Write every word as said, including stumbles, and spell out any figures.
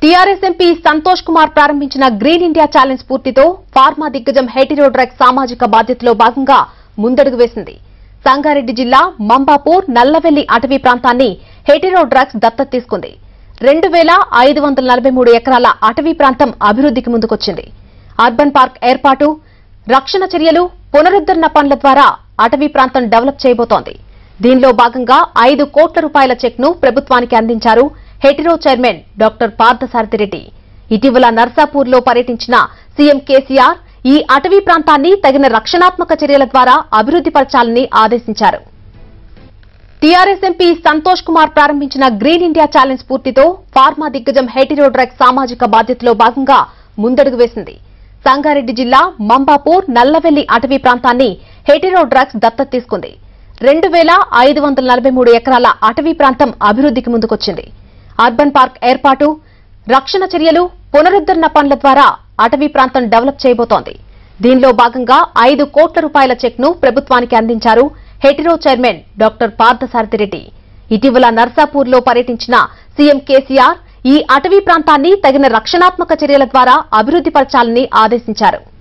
TRS MP Santosh Kumar ప్రారంభించిన green India challenge స్ఫూర్తితో pharma దిగ్గజం హెటెరో డ్రగ్స్ సామాజిక బాధ్యతలో భాగంగా ముందడుగు వేసింది. సంగారెడ్డి జిల్లా మంబాపూర్ నల్లవెల్లి అటవీ ప్రాంతాన్ని హెటెరో డ్రగ్స్ దత్తత తీసుకుంది. రెండు వేల ఐదు వందల నలభై మూడు ఎకరాల అటవీ ప్రాంతం అభివృద్ధికి ముందుకొచ్చింది. అర్బన్ పార్క్ ఏర్పాటు, రక్షణ చర్యలు, పునరుద్ధరణ పనుల ద్వారా అటవీ ప్రాంతం డెవలప్ చేయబోతోంది. దీనిలో భాగంగా ఐదు కోట్ల రూపాయల చెక్ను ప్రభుత్వానికి అందించారు హెటెరో చైర్మన్ డాక్టర్ పార్థసారథిరెడ్డి. ఇటీవల నర్సాపూర్లో పర్యటించిన సీఎం కేసీఆర్ ఈ అటవీ ప్రాంతాన్ని తగిన రక్షణాత్మక చర్యల ద్వారా అభివృద్ధి పరచాలని ఆదేశించారు. టీఆర్ఎస్ ఎంపీ సంతోష్ కుమార్ ప్రారంభించిన గ్రీన్ ఇండియా ఛాలెంజ్ స్ఫూర్తితో ఫార్మా దిగ్గజం హెటెరో డ్రగ్స్ సామాజిక బాధ్యతలో భాగంగా ముందడుగు వేసింది. సంగారెడ్డి జిల్లా మంబాపూర్ నల్లవెల్లి అటవీ ప్రాంతాన్ని హెటెరో డ్రగ్స్ దత్తత తీసుకుంది. రెండు వేల ఐదు వందల నలభై మూడు ఎకరాల అటవీ ప్రాంతం అభివృద్ధికి ముందుకొచ్చింది. అర్బన్ పార్క్ ఏర్పాటు, రక్షణ చర్యలు, పునరుద్ధరణ పనుల ద్వారా అటవీ ప్రాంతం డెవలప్ చేయబోతోంది. దీనిలో భాగంగా ఐదు కోట్ల రూపాయల చెక్ను ప్రభుత్వానికి అందించారు హెటెరో చైర్మన్ డాక్టర్ పార్థసారథిరెడ్డి. ఇటీవల నర్సాపూర్లో పర్యటించిన సీఎం కేసీఆర్ ఈ అటవీ ప్రాంతాన్ని తగిన రక్షణాత్మక చర్యల ద్వారా అభివృద్ధి పరచాలని ఆదేశించారు.